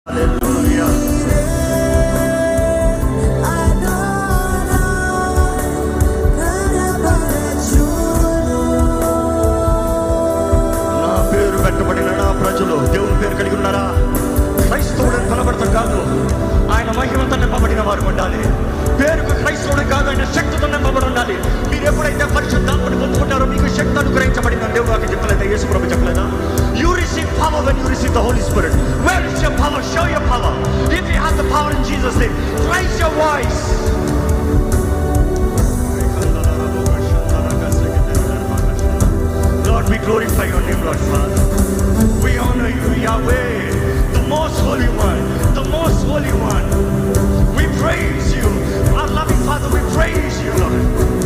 దేవుని పేరు కలిగి ఉన్నారా? క్రైస్తవుడు కనబడతా కాదు, ఆయన మహిమతో నింపబడిన వారు ఉండాలి. పేరుకు క్రైస్తవుడు కాదు, ఆయన శక్తితో నింపబడి ఉండాలి. మీరు ఎప్పుడైతే పరిశుద్ధాత్మని పొందుకుంటారో మీకు శక్తి అనుగ్రహించబడిందని దేవుడు నాకు చెప్పలేదా? యేసు ప్రభు చెప్పలేదా? You receive power when you receive the Holy Spirit. Where is your power? Show your power. If you have the power in Jesus' name, raise your voice. Lord, we glorify your name, Lord Father. We honor you, Yahweh, the most holy one, the most holy one. We praise you, our loving Father. We praise you, Lord.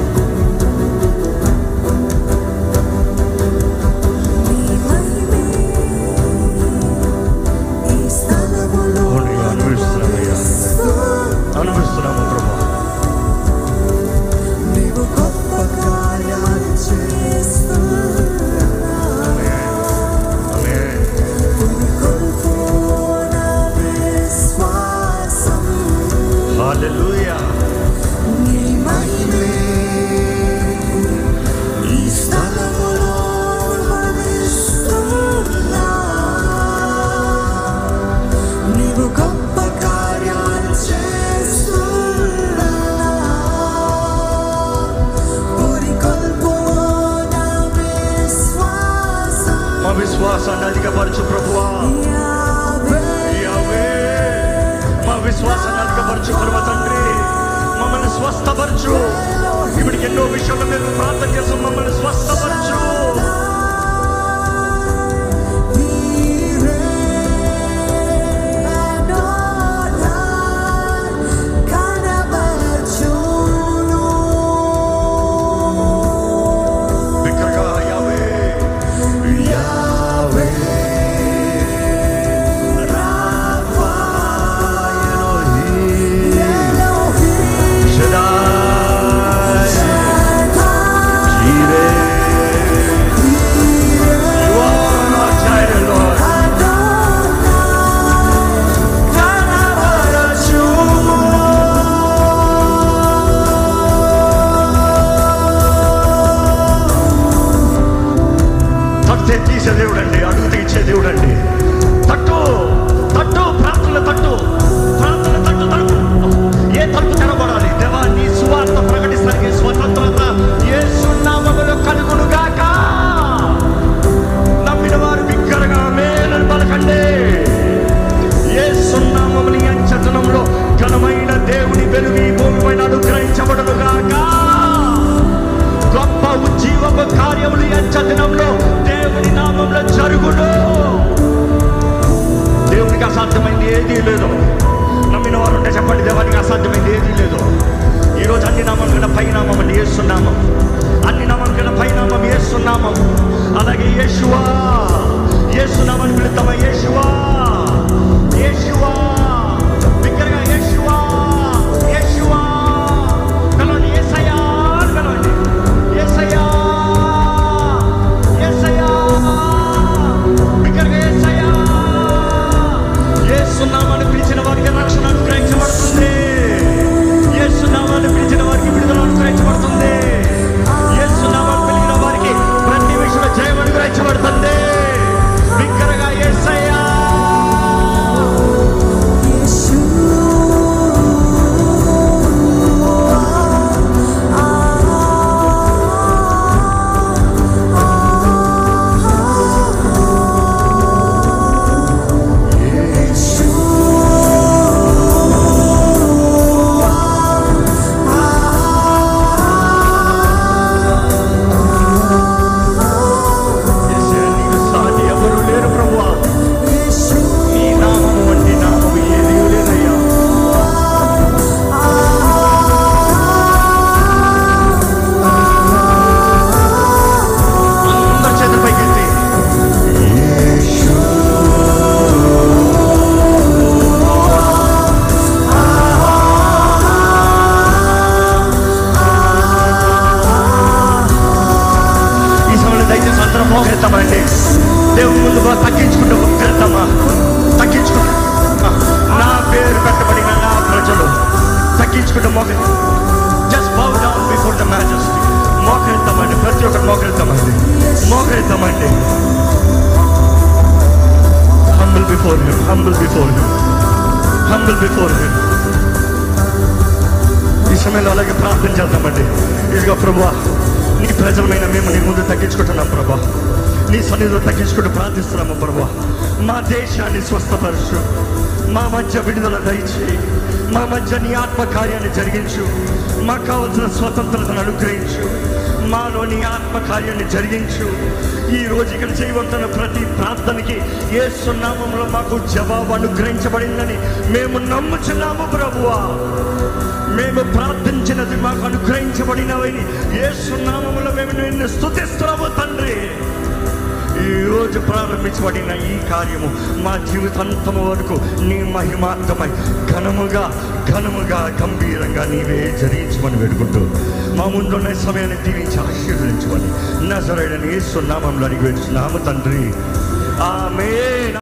అనుభవిస్తున్నాము ప్రభు. హల్లెలూయా. విశ్వాసాన్ని అధికపరచు ప్రభువా. యావే మా విశ్వాసాన్ని అధికపరచు పరమ తండ్రి. మమ్మల్ని స్వస్థపరచు. ఇప్పటికి ఎన్నో విషయాలు మేము ప్రార్థన చేస్తాం, మమ్మల్ని స్వస్థపరచు. తీసే దేవుడు అండి, అడుగు తీర్చే దేవుడు అండి. తట్టు తట్టు, ప్రార్థనల తట్టు, ప్రార్థనల తట్టు తట్టు. ఏ తట్టు తెరబడాలి? దేవా, నీ సువార్త ప్రకటిస్తానికి స్వతంత్రత యేసు నామములో కలుగును గాక. నమ్మిన వారు బిగ్గరగా ఆమేన్ పలకండి. యేసు నామముని అంచతనంలో ఘనమైన దేవుని వెలుగు ఈ భూమిపైన అనుగ్రహించబడును గాక. గొప్ప ఉజ్జీవపు కార్యములు అంచతనంలో దేవుని నామంలో జరుగును. దేవునికి అసాధ్యమైంది ఏదీ లేదు. నమ్మిన వారు ఉంటే చెప్పండి, దేవునికి అసాధ్యమైంది ఏదీ లేదు. ఈరోజు అన్ని నామం కన్నా పైనామం అండి యేసునామం. అన్ని నామం కన్నా పైనామం యేసునామం. అలాగే యేషువా, యేసునామని పిలుద్దామా? యేషువా, యేషువా, బిగ్గరగా యేషువా, యేషువా. పిలవండి, యేసయ్యా పిలవండి, యేసయ్యా, యేసయ్యా, బిగ్గరగా యేసయ్యా. యేసునామాన్ని పిలిచిన వారికి రక్షణ అనుగ్రహించబడుతుంది. యేసునామాన్ని పిలిచిన వారికి విడుదల అనుగ్రహించబడుతుంది. యేసునామాన్ని పిలిచిన వారికి ప్రతి విషయంలో జయం అనుగ్రహించబడుతుంది. బిగ్గరగా యేసయ్యా. తగ్గించుకుంటే just bow down before the majesty. మోకరిద్దామండి, ప్రతి ఒక్కరు మోకరిద్దామండి, మోకరిద్దామండి. Humble before him, humble before him, humble before him. ఈ సమయంలో అలాగే ప్రార్థన చేద్దామండి. ఇదిగో ప్రభువా, నీ ప్రజలమైన మేము నీ ముందు తగ్గించుకుంటున్నాం ప్రభువా, నీ సన్నిధిలో తగ్గించుకుంటూ ప్రార్థిస్తున్నాము ప్రభువా. మా దేశాన్ని స్వస్థపరచు, మా మధ్య విడుదల దయచేయి, మా మధ్య నీ ఆత్మకార్యాన్ని జరిగించు, మాకు కావలసిన స్వతంత్రతను అనుగ్రహించు, మాలో నీ ఆత్మకార్యాన్ని జరిగించు. ఈ రోజు ఇక్కడ చేయబడుతున్న ప్రతి ప్రార్థనకి యేసు నామములో మాకు జవాబు అనుగ్రహించబడిందని మేము నమ్ముచున్నాము ప్రభువా. మేము ప్రార్థించినది మాకు అనుగ్రహించబడినవని యేసు నామములో మేము నిన్ను స్తుతిస్తున్నాము తండ్రి. ఈరోజు ప్రారంభించబడిన ఈ కార్యము మా జీవితాంతము వరకు నీ మహిమార్థమై ఘనముగా ఘనముగా గంభీరంగా నీవే జరిగించమని వేడుకుంటూ మా ముందున్న సమయాన్ని దీవించి ఆశీర్వదించమని నజరేయుడైన యేసు నామములో అడిగి వేడుచున్నాము తండ్రి. ఆమేన్.